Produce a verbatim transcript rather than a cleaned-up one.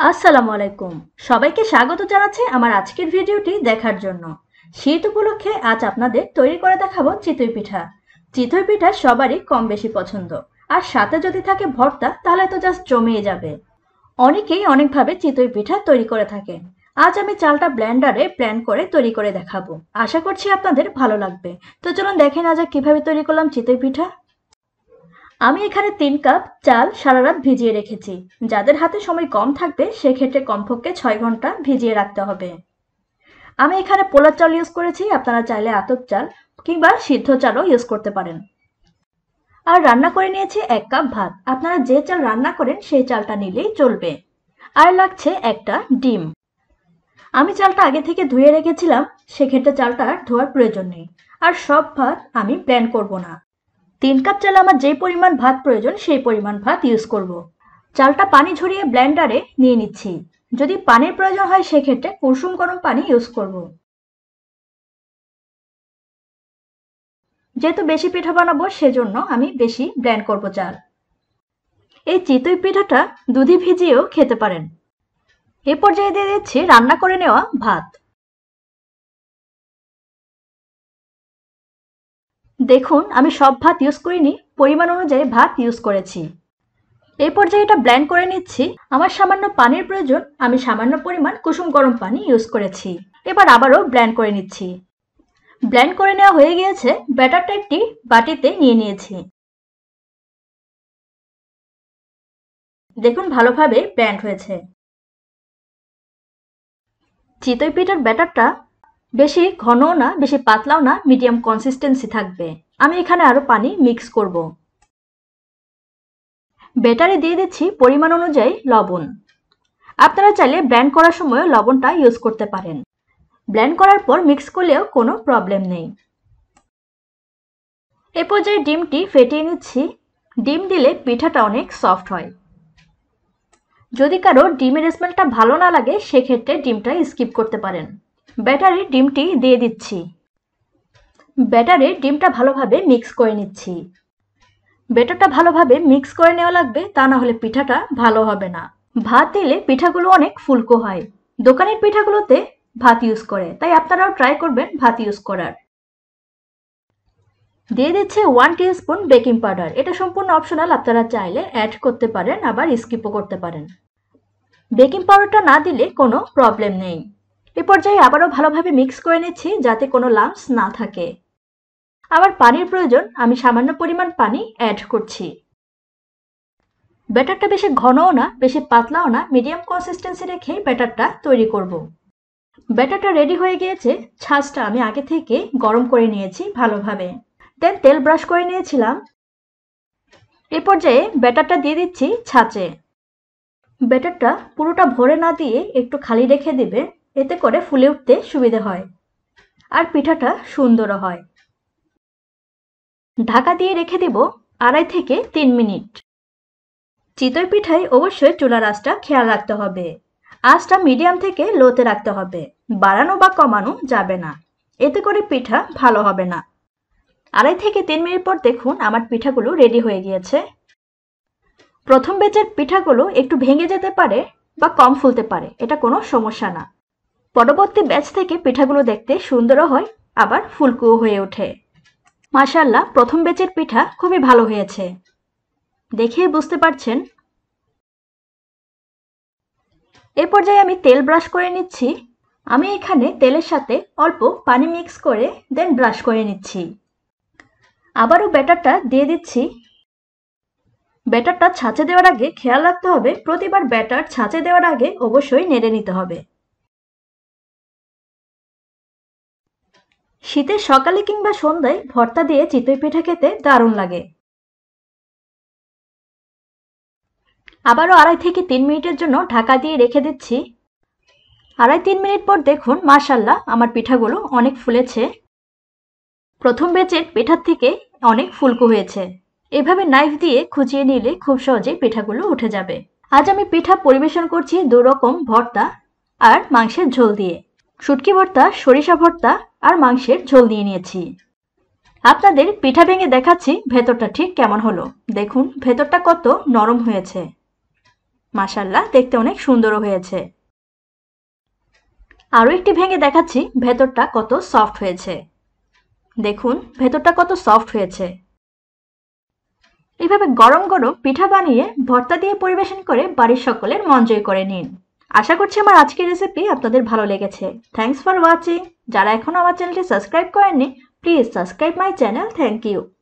আসসালামু আলাইকুম সবাইকে স্বাগত জানাচ্ছি আমার আজকের ভিডিওটি দেখার জন্য। শীত উপলক্ষে আজ আপনাদের তৈরি করে দেখাবো চিতই পিঠা। চিতই পিঠা সবারই কম বেশি পছন্দ, আর সাথে যদি থাকে ভর্তা তাহলে তো জাস্ট জমিয়ে যাবে। অনেকেই অনেকভাবে চিতই পিঠা তৈরি করে থাকেন। আজ আমি চালটা ব্লেন্ডারে ব্লেন্ড করে তৈরি করে দেখাবো। আশা করছি আপনাদের ভালো লাগবে। তো চলুন দেখে না যাক কিভাবে তৈরি করলাম চিতই পিঠা। আমি এখানে তিন কাপ চাল সারা রাত ভিজিয়ে রেখেছি। যাদের হাতে সময় কম থাকবে সেক্ষেত্রে কমপক্ষে ছয় ঘন্টা ভিজিয়ে রাখতে হবে। আমি এখানে পোলার চাল ইউজ করেছি, আপনারা চাইলে আতপ চাল কিংবা সিদ্ধ চালও ইউজ করতে পারেন। আর রান্না করে নিয়েছি এক কাপ ভাত। আপনারা যে চাল রান্না করেন সেই চালটা নিলেই চলবে। আর লাগছে একটা ডিম। আমি চালটা আগে থেকে ধুয়ে রেখেছিলাম, সেক্ষেত্রে চালটা আর ধোয়ার প্রয়োজন নেই। আর সব ভাত আমি ব্লেন্ড করব না। তিন কাপ চাল আমার যে পরিমাণ ভাত প্রয়োজন সেই পরিমাণ ভাত ইউজ করব। চালটা পানি ঝরিয়ে ব্লেন্ডারে নিয়ে নিচ্ছি। যদি পানির প্রয়োজন হয় সেক্ষেত্রে কুসুম গরম পানি ইউজ করব। যেহেতু বেশি পিঠা বানাবো সেজন্য আমি বেশি ব্লেন্ড করব চাল। এই চিতই পিঠাটা দুধে ভিজিয়েও খেতে পারেন। এ পর্যায়ে দিয়ে দিচ্ছি রান্না করে নেওয়া ভাত। দেখুন আমি সব ভাত ইউজ করিনি, পরিমাণ অনুযায়ী ভাত ইউজ করেছি। এই পর্যায়ে এটা ব্লেন্ড করে নিচ্ছি। আমার সামান্য পানির প্রয়োজন, আমি সামান্য পরিমাণ কুসুম গরম পানি ইউজ করেছি। এবার আবারও ব্লেন্ড করে নিচ্ছি। ব্লেন্ড করে নেওয়া হয়ে গিয়েছে। ব্যাটারটা একটি বাটিতে নিয়ে নিয়েছি। দেখুন ভালোভাবে ব্লেন্ড হয়েছে। চিতই পিঠার ব্যাটারটা বেশি ঘনও না বেশি পাতলাও না, মিডিয়াম কনসিস্টেন্সি থাকবে। আমি এখানে আরো পানি মিক্স করব। ব্যাটারে দিয়ে দিচ্ছি পরিমাণ অনুযায়ী লবণ। আপনারা চাইলে ব্লেন্ড করার সময় লবণটা ইউজ করতে পারেন। ব্লেন্ড করার পর মিক্স করলেও কোনো প্রবলেম নেই। এ পর্যায়ে ডিমটি ফেটিয়ে নিচ্ছি। ডিম দিলে পিঠাটা অনেক সফট হয়। যদি কারো ডিমের স্মেলটা ভালো না লাগে সেক্ষেত্রে ডিমটা স্কিপ করতে পারেন। ব্যাটারে ডিমটি দিয়ে দিচ্ছি। ব্যাটারে ডিমটা ভালোভাবে মিক্স করে নিচ্ছি। ব্যাটারটা ভালোভাবে মিক্স করে নেওয়া লাগবে, তা না হলে পিঠাটা ভালো হবে না। ভাত দিলে পিঠাগুলো অনেক ফুলকো হয়। দোকানের পিঠাগুলোতে ভাত ইউজ করে, তাই আপনারাও ট্রাই করবেন ভাত ইউজ করার। দিয়ে দিচ্ছে ওয়ান টিস্পুন বেকিং পাউডার। এটা সম্পূর্ণ অপশনাল, আপনারা চাইলে অ্যাড করতে পারেন আবার স্কিপও করতে পারেন। বেকিং পাউডারটা না দিলে কোনো প্রবলেম নেই। এ পর্যায়ে আবারও ভালোভাবে মিক্স করে নিচ্ছি যাতে কোনো লাম্পস না থাকে। আবার পানির প্রয়োজন, আমি সামান্য পরিমাণ পানি অ্যাড করছি। ব্যাটারটা বেশি ঘনও না বেশি পাতলাও না, মিডিয়াম কনসিস্টেন্সি রেখে ব্যাটারটা তৈরি করব। ব্যাটারটা রেডি হয়ে গিয়েছে। ছাঁচটা আমি আগে থেকে গরম করে নিয়েছি ভালোভাবে। দেন তেল ব্রাশ করে নিয়েছিলাম। এ পর্যায়ে ব্যাটারটা দিয়ে দিচ্ছি ছাঁচে। ব্যাটারটা পুরোটা ভরে না দিয়ে একটু খালি রেখে দিবে, এতে করে ফুলে উঠতে সুবিধে হয় আর পিঠাটা সুন্দরও হয়। ঢাকা দিয়ে রেখে দেব আড়াই থেকে তিন মিনিট। চিতই পিঠায় অবশ্যই চুলার আঁচটা খেয়াল রাখতে হবে। আঁচটা মিডিয়াম থেকে লোতে রাখতে হবে, বাড়ানো বা কমানো যাবে না, এতে করে পিঠা ভালো হবে না। আড়াই থেকে তিন মিনিট পর দেখুন আমার পিঠাগুলো রেডি হয়ে গিয়েছে। প্রথম ব্যাচের পিঠাগুলো একটু ভেঙে যেতে পারে বা কম ফুলতে পারে, এটা কোনো সমস্যা না। পরবর্তী ব্যাচ থেকে পিঠাগুলো দেখতে সুন্দরও হয় আবার ফুলকুও হয়ে ওঠে। মাশাআল্লাহ, প্রথম ব্যাচের পিঠা খুবই ভালো হয়েছে, দেখেই বুঝতে পারছেন। এ পর্যায়ে আমি তেল ব্রাশ করে নিচ্ছি। আমি এখানে তেলের সাথে অল্প পানি মিক্স করে দেন ব্রাশ করে নিচ্ছি। আবারও ব্যাটারটা দিয়ে দিচ্ছি। ব্যাটারটা ছাঁচে দেওয়ার আগে খেয়াল রাখতে হবে প্রতিবার ব্যাটার ছাঁচে দেওয়ার আগে অবশ্যই নেড়ে নিতে হবে। শীতের সকালে কিংবা সন্ধ্যায় ভর্তা দিয়ে চিতই পিঠা খেতে দারুণ লাগে। আবারও আড়াই থেকে তিন মিনিটের জন্য ঢাকা দিয়ে রেখে দিচ্ছি। আড়াই তিন মিনিট পর দেখুন মাশাআল্লাহ আমার পিঠাগুলো অনেক ফুলেছে। প্রথম ব্যাচের পিঠার থেকে অনেক ফুলকো হয়েছে। এভাবে নাইফ দিয়ে খুঁচিয়ে নিলে খুব সহজেই পিঠাগুলো উঠে যাবে। আজ আমি পিঠা পরিবেশন করছি দু রকম ভর্তা আর মাংসের ঝোল দিয়ে। শুটকি ভর্তা, সরিষা ভর্তা আর মাংসের ঝোল দিয়ে নিয়েছি। আপনাদের পিঠা ভেঙে দেখাচ্ছি ভেতরটা ঠিক কেমন হলো। দেখুন ভেতরটা কত নরম হয়েছে। মাশাআল্লাহ, দেখতে অনেক সুন্দরও হয়েছে। আরো একটি ভেঙে দেখাচ্ছি ভেতরটা কত সফট হয়েছে। দেখুন ভেতরটা কত সফট হয়েছে। এইভাবে গরম গরম পিঠা বানিয়ে ভর্তা দিয়ে পরিবেশন করে বাড়ির সকলের মন জয় করে নিন। আশা করছি আমার আজকের রেসিপি আপনাদের ভালো লেগেছে। Thanks for watching. যারা এখনো আমার চ্যানেলটি সাবস্ক্রাইব করেননি, please subscribe my channel. Thank you.